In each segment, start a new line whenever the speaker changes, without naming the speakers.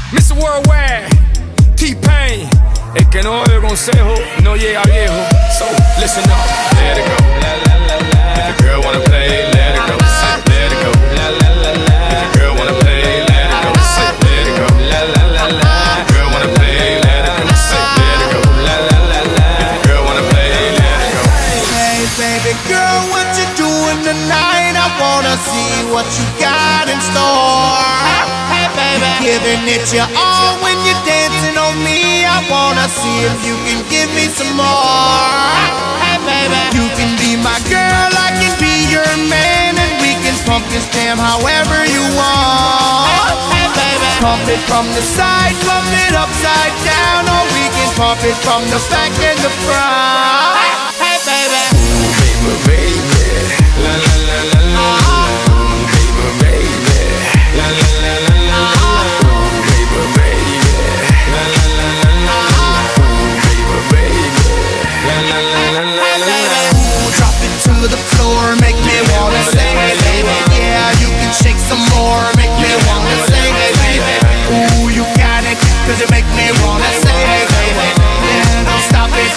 Mr. Worldwide, T-Pain. El que no oye consejo no llega viejo. So listen up, let it go. La la la la. If the girl wanna play, let it go. Let it go. La la la la. If the girl wanna play, let it go. Let it go. La la la la. If the girl wanna play, let it go. Let it go. La la la la. If the girl wanna play, let it go.
Hey baby girl, what you doing tonight? I wanna see what you got in store. Hey baby, giving it your all when you're dancing on me. I wanna see if you can give me some more. Hey baby, you can be my girl, I can be your man, and we can pump this jam however you want. Hey baby, pump it from the side, pump it upside down, or we can pump it from the back and the front. Hey baby,
ooh, baby, baby, la la la la la. Ooh, baby, baby, la la la la la. Ooh, baby, baby, la la la la la. Ooh, baby, baby, la la la la la.
Ooh, drop it to the floor, make me wanna sing, hey baby. Yeah, you can shake some more, make me wanna sing, hey baby. Ooh, you got it, 'cause you make me wanna sing, hey baby. Yeah, don't stop it.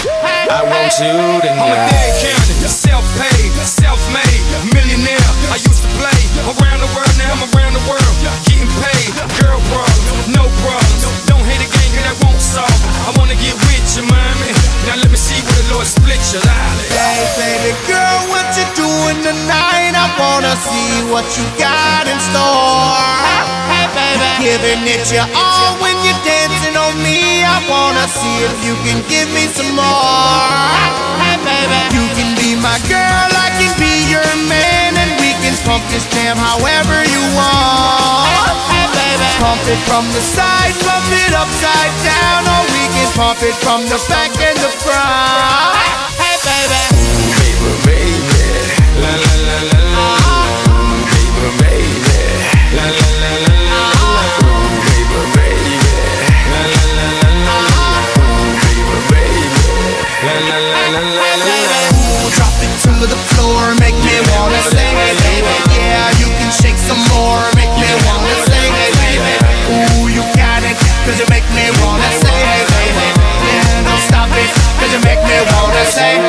I want you tonight. I'm a dead county, self-paid, self-made, millionaire. I used to play around the world, now I'm around the world, getting paid. Girl problems, no problems. Don't hate a game, 'cause that won't solve. I wanna get with you, mommy. Now let me see where the Lord split your life.
Hey baby girl, what you doing tonight? I wanna see what you got in store. Hey baby, giving it your all when you're dancing on me. I wanna see if you can give me some more. Hey baby, you can be my girl, I can be your man, and we can pump this jam however you want. Hey baby, pump it from the side, pump it upside down, or we can pump it from the back and the front. Hey baby,
ooh, baby, baby, la la la la la. Ooh, baby, baby, la la la la la. Ooh, baby, baby, la la la la la. Ooh, baby, baby, la la la la la.
ooh, drop it to the floor, make me wanna sing, hey baby. Yeah, you can shake some more, make me wanna sing, hey baby. Ooh, you got it, 'cause you make me wanna sing, hey baby. Yeah, don't stop it, 'cause you make me wanna sing.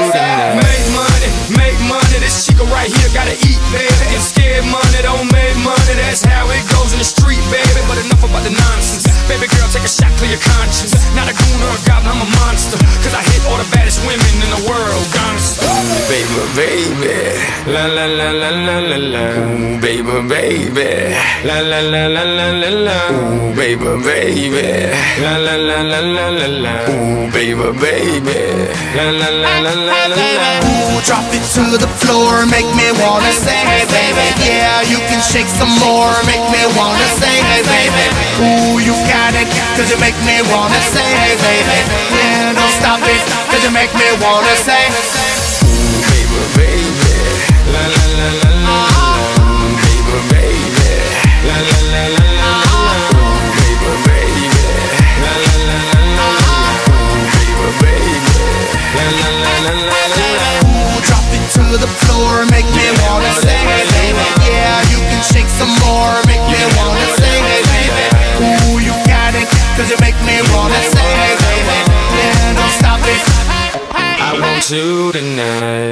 Make money, this chica right here gotta eat, baby. And scared money don't make money, that's how it goes in the street, baby. But enough about the nonsense. Baby girl, take a shot, clear your conscience. Not a goon or a goblin, I'm a monster, 'cause I hit all the baddest women in the world, gangsta. Ooh, baby, baby, la la la la la la la. Ooh, baby, baby, la la la la la la la. Ooh, baby, baby, la la la la la la la. Ooh, baby, baby, la la la la la la la.
Ooh, drop it to the floor, make me wanna sing, hey baby. Yeah, you can shake some more, make me wanna sing, hey baby. Ooh, you got it, 'cause you make me wanna sing, hey baby. Yeah, don't stop it, 'cause you make me wanna sing.
Ooh, baby, baby, la la la la la. Ooh, baby, baby, la la la la la. Ooh, baby, baby, la la la la la. Ooh, baby, baby, la la la la la la.
Ooh, drop it to the floor, make me wanna sing, hey baby. Yeah, you can shake some more, make me wanna sing, hey baby. Ooh, you got it, 'cause you make me wanna sing, hey baby. Yeah, don't stop it.
I want you tonight.